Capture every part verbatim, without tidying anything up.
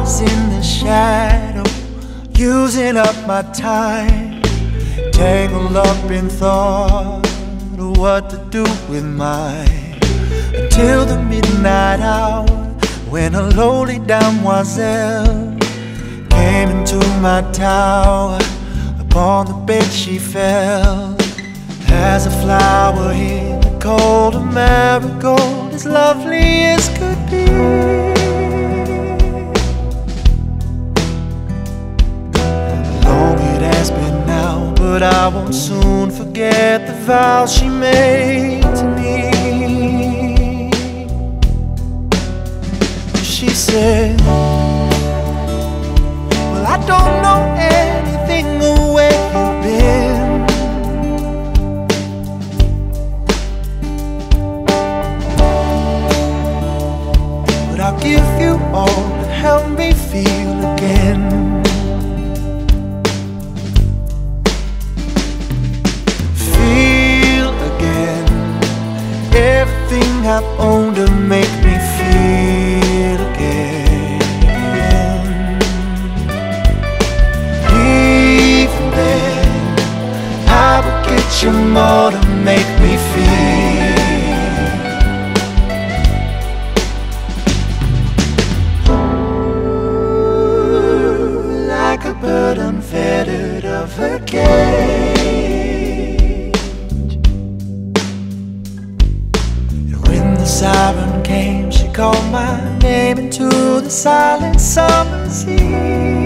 hours in the shadow, using up my time, tangled up in thought of what to do with mine. Until the midnight hour, when a lowly damoiselle came into my tower. Upon the bed she fell, as a flower in the cold, a marigold, as lovely as could be. Long it has been now, but I won't soon forget the vows she made to me. She said, well, I don't know anything the way you've been, but I'll give you all to help me feel again. Feel again everything I've owned to make me feel again. Even then, I will get you more to make me feel. Ooh, like a bird unfettered of her cage. And when the siren came, she called my name into the silent summer sea.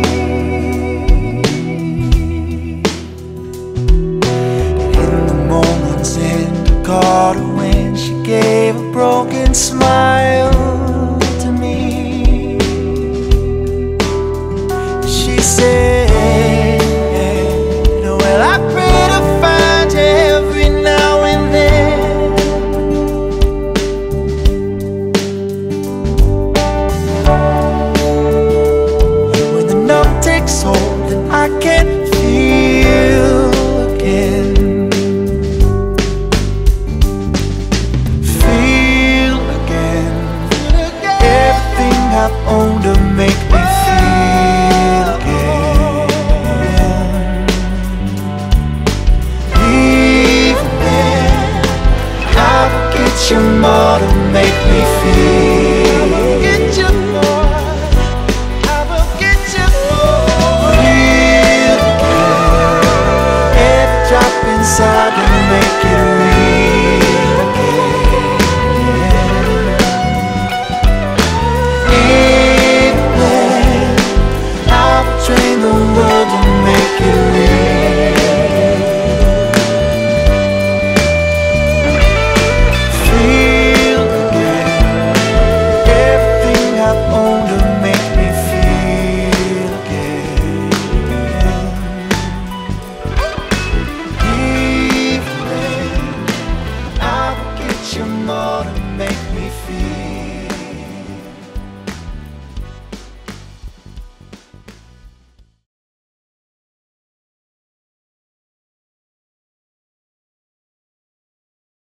And in the moment's end, I caught her when she gave a broken smile to me. She said, well, I pray to find you every now and then. When the numb takes hold and I can't feel again. Feel again everything I've owned to make me feel again. Even then, I will get you more to make me feel.